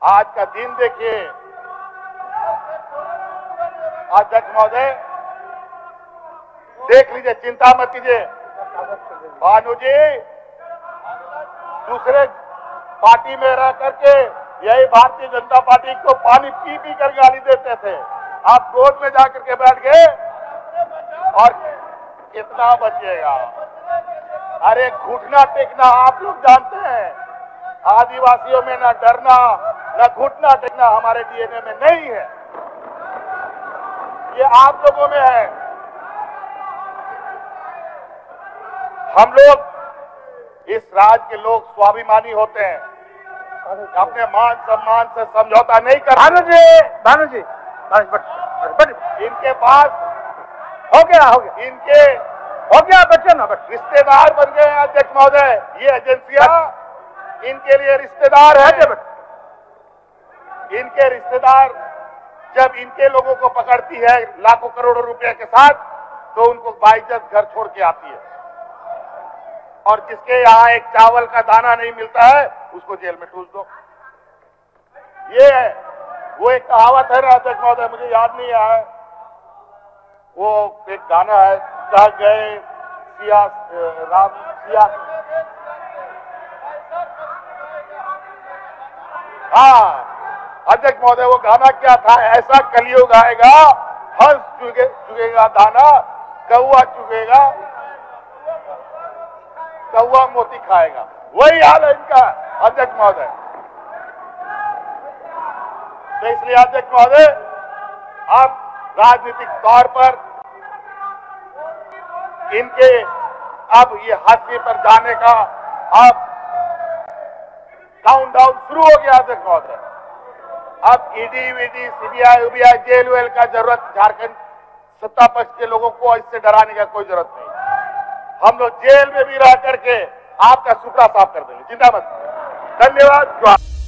आज का दिन देखिए अध्यक्ष महोदय, देख लीजिए, चिंता मत कीजिए। भानु जी दूसरे पार्टी में रह करके यही भारतीय जनता पार्टी को पानी पी पी कर गाली देते थे। आप गोद में जाकर के बैठ गए और कितना बचिएगा। अरे घुटना टेकना आप लोग जानते हैं, आदिवासियों में न डरना न घुटना टेकना हमारे डीएनए में नहीं है, ये आप लोगों में है। हम लोग इस राज्य के लोग स्वाभिमानी होते हैं, अपने मान सम्मान से समझौता नहीं करते। भानु जी इनके पास हो गया बच्चे ना बस रिश्तेदार बन गए हैं अध्यक्ष महोदय। ये एजेंसियां इनके लिए रिश्तेदार है। इनके रिश्तेदार जब इनके लोगों को पकड़ती है लाखों करोड़ों रुपए के साथ, तो उनको बाइज्जत घर छोड़ के आती है, और जिसके यहाँ एक चावल का दाना नहीं मिलता है उसको जेल में ठूस दो। ये है वो एक कहावत है ना अध्यक्ष महोदय, मुझे याद नहीं आया, वो एक गाना है, कह गए सिया राम सिया, हाँ अध्यक्ष महोदय वो गाना क्या था, ऐसा कलयुग आएगा, हंस चुगेगा दाना, कौआ चुगेगा, कौआ मोती खाएगा। वही हाल है इनका अध्यक्ष महोदय। तो इसलिए अध्यक्ष महोदय अब राजनीतिक तौर पर इनके अब ये हाशिए पर जाने का अब काउंटडाउन शुरू हो गया अध्यक्ष महोदय। अब ईडी वीडी सीबीआई उबीआई जेल वेल का जरूरत झारखंड सत्ता पक्ष के लोगों को इससे डराने का कोई जरूरत नहीं। हम लोग जेल में भी रह करके आपका सुपड़ा साफ कर देंगे, चिंता मत। धन्यवाद।